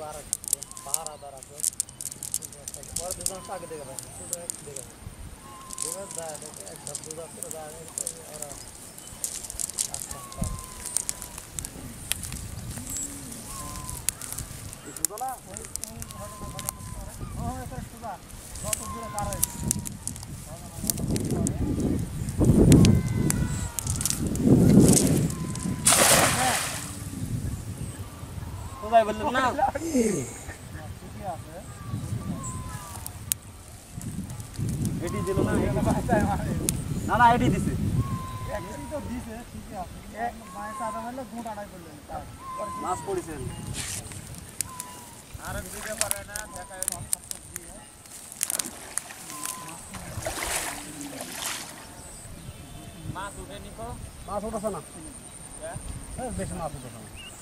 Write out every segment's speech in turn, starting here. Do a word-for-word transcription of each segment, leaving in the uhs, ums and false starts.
কোথায় বললেন না এডি দিল না না না এডি দিছে একদিন তো দিছে ঠিক আছে এক মায়ের সাদা হলো গুঁট আড়াই করলেন মাছ পড়িছেন আর দিতে পারে না দেখায় মাছ উঠে নিকো মাছ উঠছে না হ্যাঁ বেশি মাছ উঠছে না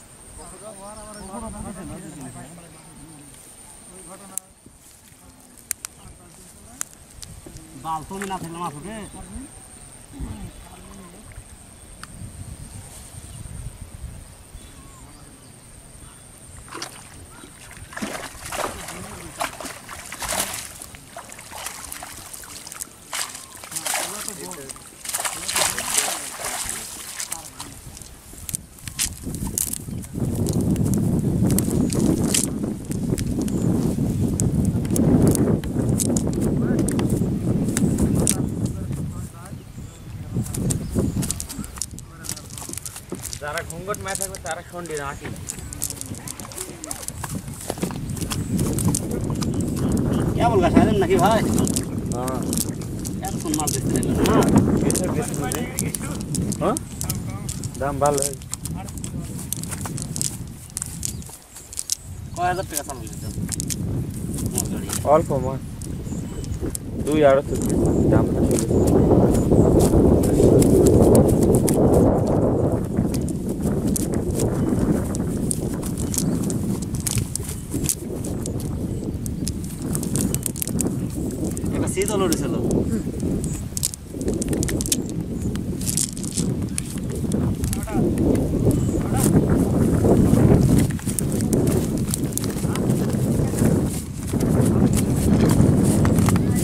বাল তুমি না থাকলে মাছ উঠে যারা ঘুঙ্গট মাছ থাকবে তারা সন্ডি রাখি কেবল গাছ আছেন নাকি ভাই হ্যাঁ এতক্ষণ মাছ দেখতে না হ্যাঁ দাম ভালো কয় হাজার টাকা চালান অল্প মাছ দুই আড়াইশো দাম শীতল উঠেছিল